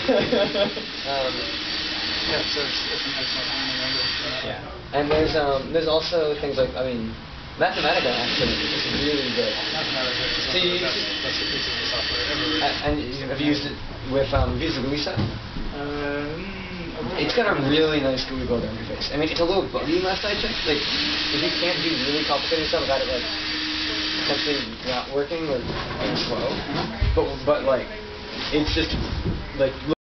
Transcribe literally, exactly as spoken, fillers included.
um, Yeah, so it's, it's a nice learning language. Uh, yeah, and there's um, there's also things like, I mean, Mathematica actually is really good. Mathematica is So one of you, the best, best pieces of software ever written. and, and you- have you used it with um, Visa Luisa? Um, It's got a really nice G U I builder interface. I mean, it's a little buggy last I checked. Like, if you can't do really complicated stuff without it, like, potentially not working or being slow. But, but like, it's just, like,